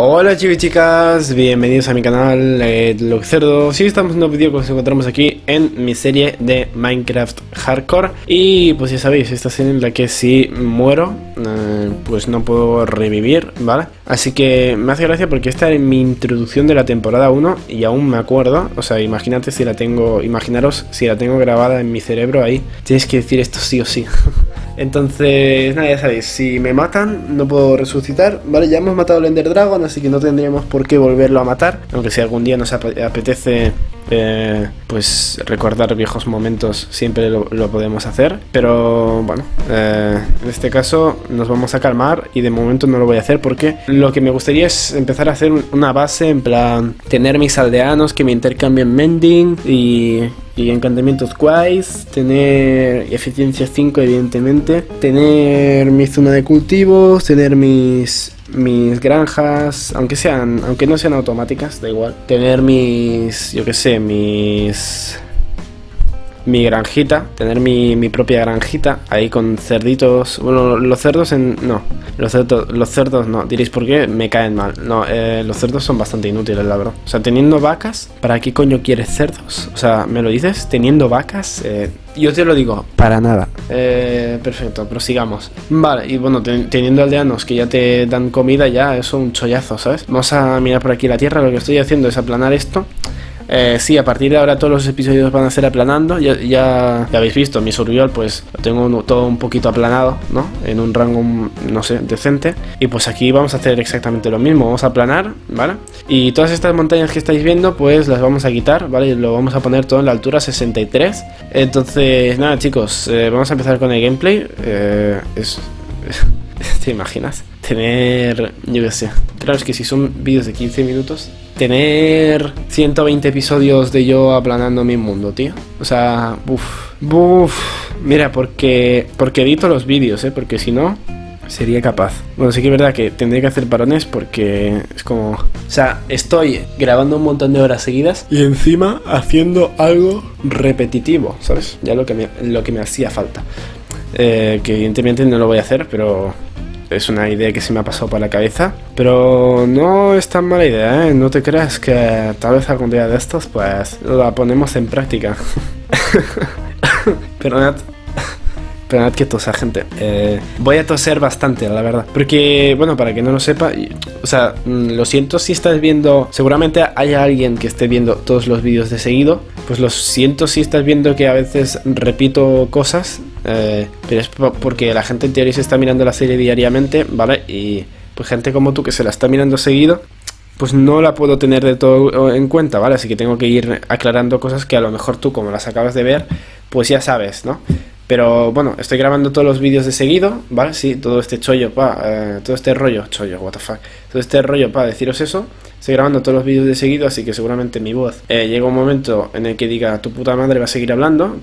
Hola chicos y chicas, bienvenidos a mi canal Locerdo. Sí, estamos en un nuevo vídeo que nos encontramos aquí en mi serie de Minecraft Hardcore. Y pues ya sabéis, esta serie en la que si muero, pues no puedo revivir, ¿vale? Así que me hace gracia porque esta es mi introducción de la temporada 1 y aún me acuerdo. O sea, imaginaros si la tengo grabada en mi cerebro ahí. Tienes que decir esto sí o sí. Entonces, nada, ya sabéis, si me matan no puedo resucitar, ¿vale? Ya hemos matado al Ender Dragon, así que no tendríamos por qué volverlo a matar. Aunque si algún día nos apetece, pues recordar viejos momentos, siempre lo podemos hacer. Pero bueno, en este caso nos vamos a calmar y de momento no lo voy a hacer porque lo que me gustaría es empezar a hacer una base, en plan, tener mis aldeanos que me intercambien mending y encantamientos guays, tener eficiencia 5 evidentemente, tener mi zona de cultivos, tener mis granjas, aunque no sean automáticas, da igual, tener yo que sé, mi granjita, tener mi propia granjita ahí con cerditos. Bueno, los cerdos los cerdos no, diréis por qué, me caen mal. No, los cerdos son bastante inútiles, la verdad. O sea, teniendo vacas, ¿para qué coño quieres cerdos? O sea, ¿me lo dices? Teniendo vacas, yo te lo digo, para nada. Perfecto, prosigamos. Vale, y bueno, teniendo aldeanos que ya te dan comida, ya eso un chollazo, ¿sabes? Vamos a mirar por aquí la tierra. Lo que estoy haciendo es aplanar esto. Sí, a partir de ahora todos los episodios van a ser aplanando. Ya habéis visto, mi survival pues lo tengo todo un poquito aplanado, ¿no? En un rango, no sé, decente. Y pues aquí vamos a hacer exactamente lo mismo. Vamos a aplanar, ¿vale? Y todas estas montañas que estáis viendo pues las vamos a quitar, ¿vale? Y lo vamos a poner todo en la altura 63. Entonces, nada chicos, vamos a empezar con el gameplay. ¿Te imaginas? Tener, yo qué sé, claro, es que si son vídeos de 15 minutos, tener 120 episodios de yo aplanando mi mundo, tío. O sea, mira, porque edito los vídeos, porque si no, sería capaz. Bueno, sí que es verdad que tendré que hacer parones porque es como... O sea, estoy grabando un montón de horas seguidas y encima haciendo algo repetitivo, ¿sabes? Ya lo que me hacía falta. Que evidentemente no lo voy a hacer, pero... es una idea que se me ha pasado por la cabeza. Pero no es tan mala idea, ¿eh? No te creas que tal vez algún día de estos pues la ponemos en práctica. Perdonad que tosa, gente. Voy a toser bastante, la verdad. Porque, bueno, para que no lo sepa, o sea, lo siento si estás viendo... Seguramente haya alguien que esté viendo todos los vídeos de seguido. Pues lo siento si estás viendo que a veces repito cosas. Pero es porque la gente en teoría se está mirando la serie diariamente, ¿vale? Y pues gente como tú que se la está mirando seguido, pues no la puedo tener de todo en cuenta, ¿vale? Así que tengo que ir aclarando cosas que a lo mejor tú, como las acabas de ver, pues ya sabes, ¿no? Pero bueno, estoy grabando todos los vídeos de seguido, ¿vale? Sí, todo este chollo, todo este rollo, what the fuck, todo este rollo para deciros eso. Estoy grabando todos los vídeos de seguido, así que seguramente mi voz llega un momento en el que diga, tu puta madre va a seguir hablando,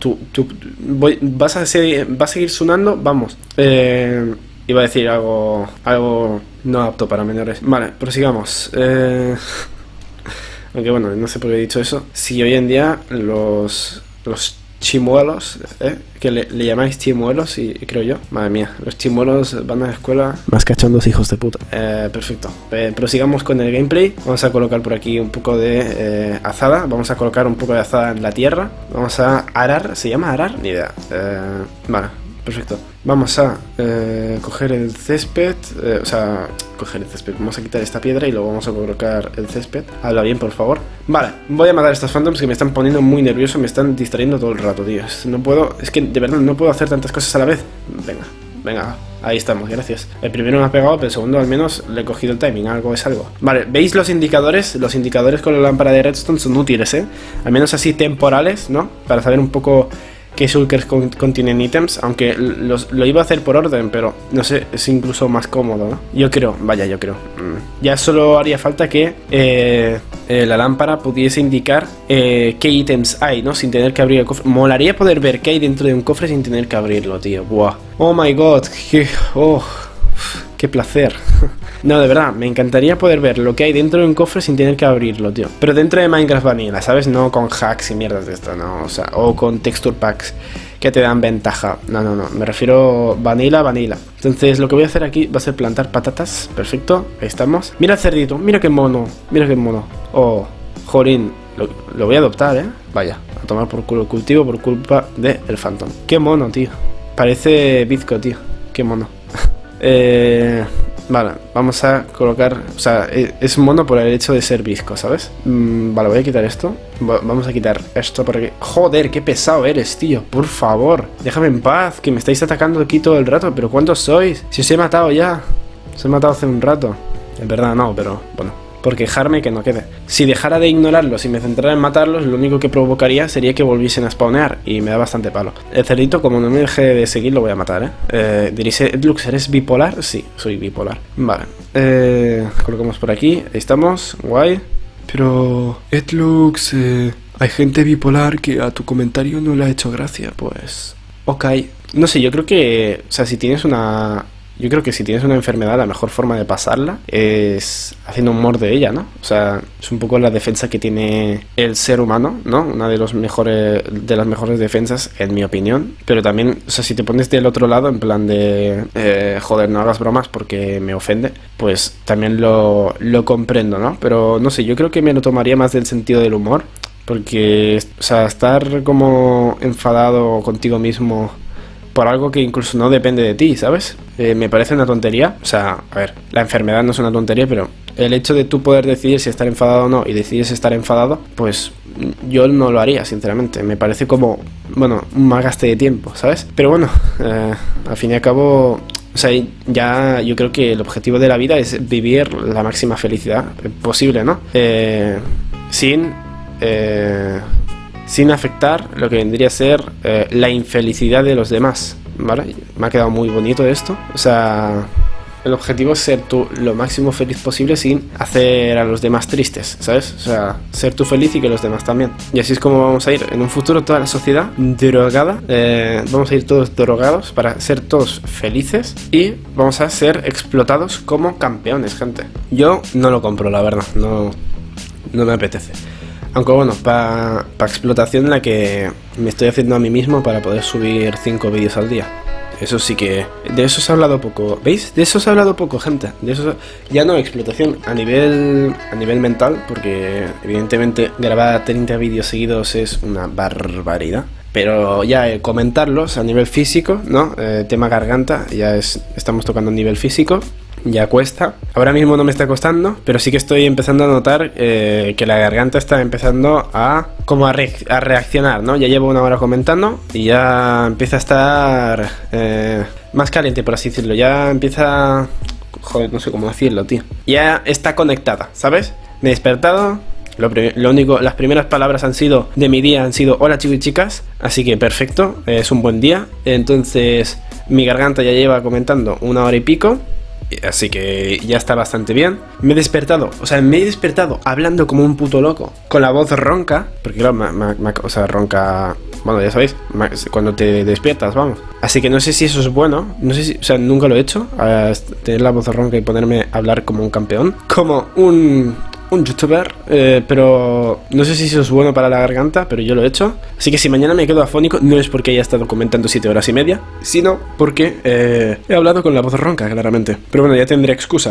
vas a seguir sonando, vamos. Iba a decir algo no apto para menores. Vale, prosigamos. Aunque bueno, no sé por qué he dicho eso. Si hoy en día los chimuelos, que le llamáis chimuelos, y creo yo, madre mía, los chimuelos van a la escuela más cachondos, hijos de puta. Perfecto, prosigamos con el gameplay. Vamos a colocar por aquí un poco de azada. Vamos a colocar un poco de azada en la tierra. Vamos a arar, ¿se llama arar? Ni idea. Vale, perfecto. Vamos a coger el césped, coger el césped. Vamos a quitar esta piedra y luego vamos a colocar el césped. Habla bien, por favor. Vale, voy a matar a estos phantoms que me están poniendo muy nervioso, me están distrayendo todo el rato, tío. No puedo, es que de verdad no puedo hacer tantas cosas a la vez. Venga, ahí estamos, gracias. El primero me ha pegado, pero el segundo al menos le he cogido el timing, algo es algo. Vale, ¿veis los indicadores? Los indicadores con la lámpara de redstone son útiles, al menos así temporales, ¿no? Para saber un poco qué shulkers contienen ítems, aunque lo iba a hacer por orden, pero no sé, es incluso más cómodo, ¿no? Yo creo. Ya solo haría falta que la lámpara pudiese indicar qué ítems hay, ¿no? Sin tener que abrir el cofre. Molaría poder ver qué hay dentro de un cofre sin tener que abrirlo, tío. Buah. Oh my god. Qué placer. No, de verdad, me encantaría poder ver lo que hay dentro de un cofre sin tener que abrirlo, tío. Pero dentro de Minecraft Vanilla, ¿sabes? No con hacks y mierdas de esto, no, o sea, o con texture packs. que te dan ventaja. No, no, no, me refiero vanilla. Entonces lo que voy a hacer aquí va a ser plantar patatas. Perfecto, ahí estamos. Mira el cerdito, mira qué mono. Oh, jolín, lo voy a adoptar, vaya, a tomar por culo el cultivo por culpa del Phantom. Qué mono, tío. Parece bizco, tío, qué mono. Vale, vamos a colocar... O sea, es mono por el hecho de ser visco, ¿sabes? Vale, voy a quitar esto. Vamos a quitar esto porque... Joder, qué pesado eres, tío. Por favor, déjame en paz, que me estáis atacando aquí todo el rato. ¿Pero cuántos sois? Si os he matado ya. Os he matado hace un rato. En verdad no, pero bueno. Por quejarme que no quede. Si dejara de ignorarlos y me centrara en matarlos, lo único que provocaría sería que volviesen a spawnear. Y me da bastante palo. El cerdito, como no me deje de seguir, lo voy a matar, Diréis, Edlux, ¿eres bipolar? Sí, soy bipolar. Vale. Colocamos por aquí. Ahí estamos. Guay. Pero, Edlux, hay gente bipolar que a tu comentario no le ha hecho gracia. Pues, ok. No sé, yo creo que... O sea, si tienes una... Yo creo que si tienes una enfermedad, la mejor forma de pasarla es haciendo humor de ella, ¿no? O sea, es un poco la defensa que tiene el ser humano, ¿no? Una de las mejores defensas, en mi opinión. Pero también, o sea, si te pones del otro lado, en plan de... joder, no hagas bromas porque me ofende, pues también lo comprendo, ¿no? Pero, no sé, yo creo que me lo tomaría más del sentido del humor. Porque, o sea, estar como enfadado contigo mismo... por algo que incluso no depende de ti, ¿sabes? Me parece una tontería. O sea, a ver, la enfermedad no es una tontería, pero el hecho de tú poder decidir si estar enfadado o no y decides estar enfadado, pues yo no lo haría, sinceramente. Me parece como, bueno, un mal gaste de tiempo, ¿sabes? Pero bueno, al fin y al cabo, o sea, ya yo creo que el objetivo de la vida es vivir la máxima felicidad posible, ¿no? Sin afectar lo que vendría a ser la infelicidad de los demás, ¿vale? Me ha quedado muy bonito esto. O sea, el objetivo es ser tú lo máximo feliz posible sin hacer a los demás tristes, ¿sabes? O sea, ser tú feliz y que los demás también. Y así es como vamos a ir en un futuro toda la sociedad drogada. Vamos a ir todos drogados para ser todos felices y vamos a ser explotados como campeones, gente. Yo no lo compro, la verdad. No me apetece. Aunque bueno, para explotación en la que me estoy haciendo a mí mismo para poder subir 5 vídeos al día. Eso sí que... De eso se ha hablado poco. ¿Veis? De eso se ha hablado poco, gente. De eso... Ya no explotación a nivel mental, porque evidentemente grabar 30 vídeos seguidos es una barbaridad. Pero ya comentarlos a nivel físico, ¿no? Tema garganta, ya estamos tocando a nivel físico. Ya cuesta. Ahora mismo no me está costando, pero sí que estoy empezando a notar que la garganta está empezando a reaccionar, ¿no? Ya llevo una hora comentando y ya empieza a estar más caliente, por así decirlo. Ya empieza... Joder, no sé cómo decirlo, tío. Ya está conectada, ¿sabes? Me he despertado. Lo único, las primeras palabras de mi día han sido hola chicos y chicas, así que perfecto, es un buen día. Entonces mi garganta ya lleva comentando 1 hora y pico. Así que ya está bastante bien. Me he despertado, hablando como un puto loco, con la voz ronca. Porque claro, o sea, ronca... Bueno, ya sabéis, cuando te despiertas, vamos. Así que no sé si eso es bueno. No sé si... O sea, nunca lo he hecho, tener la voz ronca y ponerme a hablar como un campeón. Como un youtuber, pero no sé si eso es bueno para la garganta, pero yo lo he hecho. Así que si mañana me quedo afónico, no es porque haya estado comentando 7 horas y media, sino porque he hablado con la voz ronca, claramente. Pero bueno, ya tendré excusa.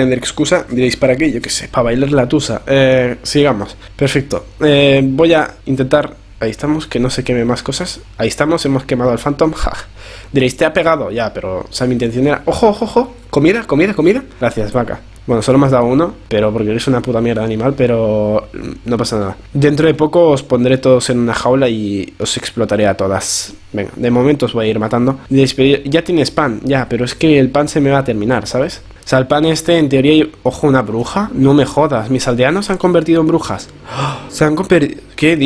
Diréis, ¿para qué? Yo qué sé, para bailar la tusa. Sigamos. Perfecto. Voy a intentar... Ahí estamos, que no se queme más cosas. Ahí estamos, hemos quemado al Phantom. Ja. Diréis, ¿te ha pegado? Ya, pero... O sea, mi intención era... ¡Ojo, ojo, ojo! ¿Comida? Gracias, vaca. Bueno, solo me has dado uno, pero porque eres una puta mierda de animal, pero no pasa nada. Dentro de poco os pondré todos en una jaula y os explotaré a todas. Venga, de momento os voy a ir matando. Ya tienes pan, ya, pero es que el pan se me va a terminar, ¿sabes? O sea, el pan en teoría... Ojo, ¿una bruja? No me jodas, mis aldeanos se han convertido en brujas. Se han convertido... ¿Qué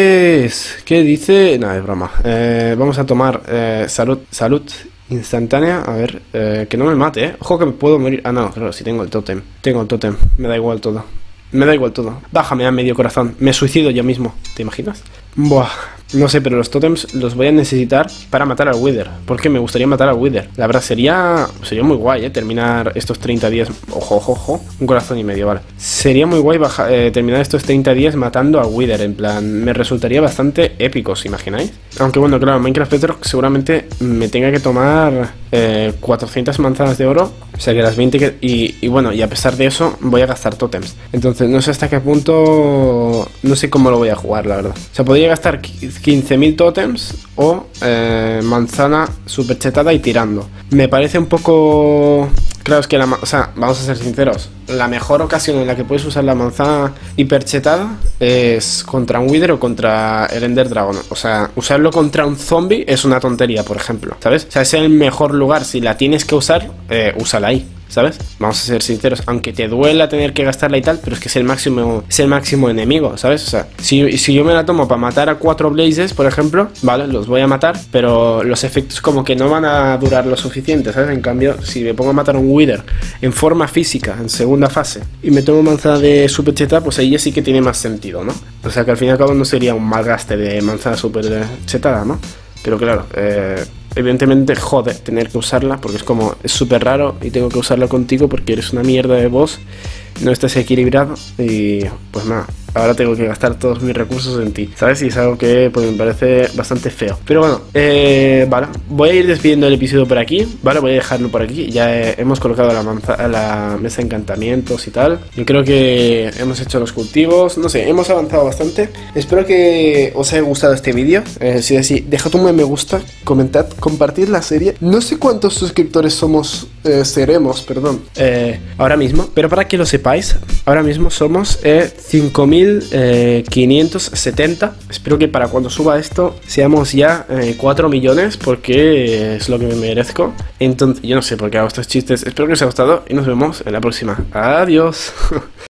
dices? Nada, es broma. Vamos a tomar salud instantánea, a ver, que no me mate, Ojo que me puedo morir. Ah, no, claro, si tengo el tótem. Me da igual todo. Bájame a medio corazón. Me suicido yo mismo, ¿te imaginas? Buah, No sé, pero los tótems los voy a necesitar para matar al Wither. Porque me gustaría matar al Wither. La verdad, sería muy guay, terminar estos 30 días. Ojo, ojo, ojo. Un corazón y medio, vale. Sería muy guay terminar estos 30 días matando al Wither. En plan, me resultaría bastante épico, ¿os imagináis? Aunque bueno, claro, Minecraft Bedrock seguramente me tenga que tomar 400 manzanas de oro. O sea que las 20 que... Y bueno, y a pesar de eso voy a gastar tótems. Entonces no sé hasta qué punto... No sé cómo lo voy a jugar, la verdad. O sea, podría gastar 15.000 tótems o manzana super chetada y tirando. Me parece un poco... Claro, es que o sea, vamos a ser sinceros. La mejor ocasión en la que puedes usar la manzana hiperchetada es contra un Wither o contra el Ender Dragon. O sea, usarlo contra un zombie es una tontería, por ejemplo, ¿sabes? O sea, es el mejor lugar. Si la tienes que usar, úsala ahí, ¿sabes? Vamos a ser sinceros, aunque te duela tener que gastarla y tal, pero es que es el máximo enemigo, ¿sabes? O sea, si yo me la tomo para matar a 4 Blazes, por ejemplo, vale, los voy a matar, pero los efectos como que no van a durar lo suficiente, ¿sabes? En cambio, si me pongo a matar a un Wither en forma física, en segunda fase, y me tomo manzana de super cheta, pues ahí ya sí que tiene más sentido, ¿no? O sea, que al fin y al cabo no sería un mal gaste de manzana super chetada, ¿no? Pero claro, evidentemente jode tener que usarla porque es súper raro y tengo que usarla contigo porque eres una mierda de boss, no estás equilibrado y pues nada, ahora tengo que gastar todos mis recursos en ti, ¿sabes? Y es algo que pues me parece bastante feo. Pero bueno, vale, voy a ir despidiendo el episodio por aquí, ¿vale? Voy a dejarlo por aquí, ya hemos colocado la mesa de encantamientos y tal. Yo creo que hemos hecho los cultivos, no sé, hemos avanzado bastante. Espero que os haya gustado este vídeo, si es así, dejad un me gusta, comentad, compartid la serie. No sé cuántos suscriptores seremos, perdón, ahora mismo, pero para que lo sepáis, ahora mismo somos 5.570. Espero que para cuando suba esto seamos ya 4 millones, porque es lo que me merezco. Entonces, yo no sé por qué hago estos chistes. Espero que os haya gustado y nos vemos en la próxima. Adiós.